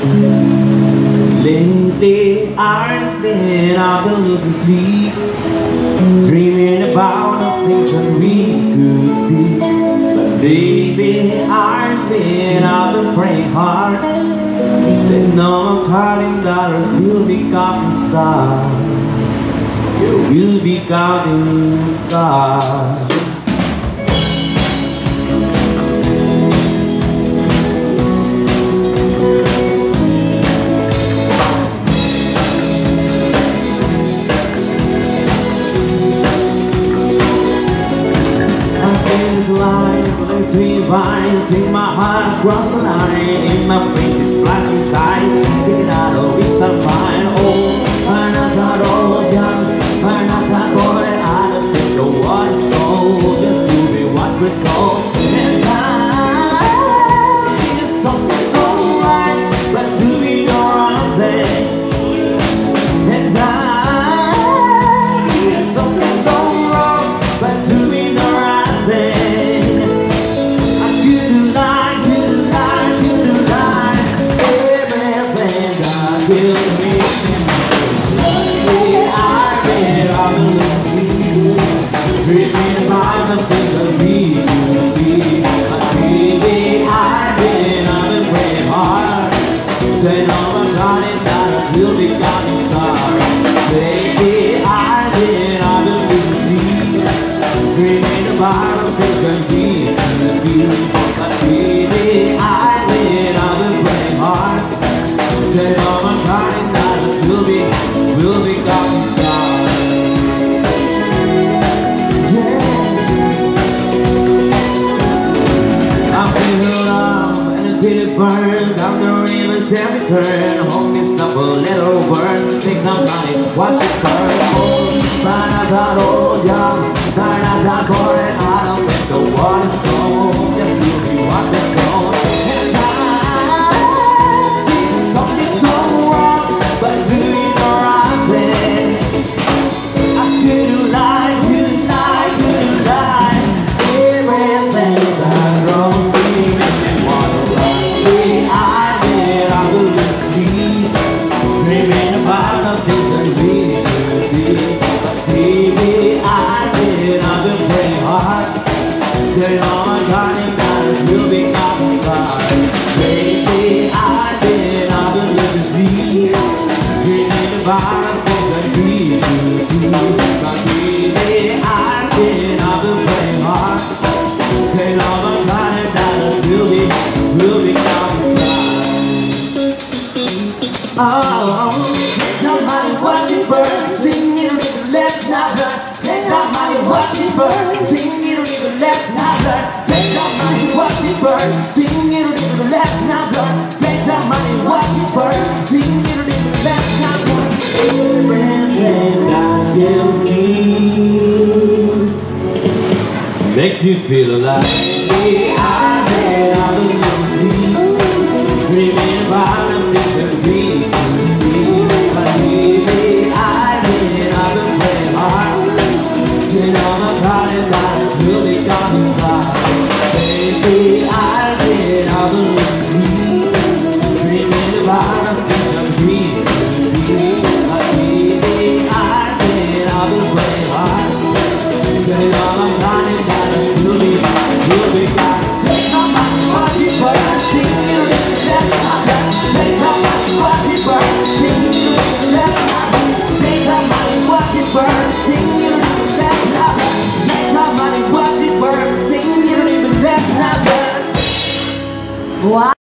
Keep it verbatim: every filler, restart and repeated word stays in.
Lately I've been up and losing sleep, dreaming about the things that we could be. But baby, I've been up and praying hard, said no more counting dollars, we'll be counting stars. Yeah, we'll be counting stars. Like sweet vines, swing my heart across the line. In my faith is black inside, singing out, oh, we shall find. Oh, I'm not that old young, I'm not that boy. I don't think the water's so, just to be what we're told. And time is something so right, but to be the wrong thing. And time is something so wrong, but to be the right thing. Dreaming about the things that we could be. But baby, I've been, I've been praying hard, saying all my counting dollars will be counting stars. Baby, I've been, I've been losing sleep, dreaming about the things that we could be. But baby, I've been, I've been praying hard, saying all my counting dollars will be, will be counting stars. Burn down the rivers every turn, hold me up a little words, take the money, watch it burn. Oh, burn out that old young, burn out that boy. I don't think the water's so, just to be what they're told. And time is something so wrong, but doing the right thing. I couldn't lie, couldn't lie, couldn't lie. Everything that grows me makes me wanna run. I've been, I will lose sleep, dreaming about the things that we could be. But baby, I've been, I've been praying hard, saying all my counting dollars will be counting stars. Baby, I've been, I've been losing sleep, dreaming about the things that we could be. But baby, I've been, I've been praying hard, saying all my counting dollars will be, will be counting stars. Oh, take that money, watch it burn, sing it, even let's not learn. Take that money, watch it burn, sing it, even let's not learn. Take that money, watch it burn, sing it, even let's not learn. Take that money, watch it burn, sing it, even let's not learn. Everything that gives me makes me feel alive. I've been, I've been losing, dreaming about the things that we could be. But baby, I've been, I've been praying hard, saying all my counting dollars will be counting stars. Baby, I've been, I've been losing, dreaming about the things that we could be. But baby, I've been, I've been praying hard, saying all my counting dollars will be, will be counting. Take my money, watch it burn, sing it, let's not learn. Take that money, watch it burn, sing it, let's not learn. Take that money, watch it burn, sing it, let's not learn. Take that money, watch it burn, sing it, let's not learn. Wow.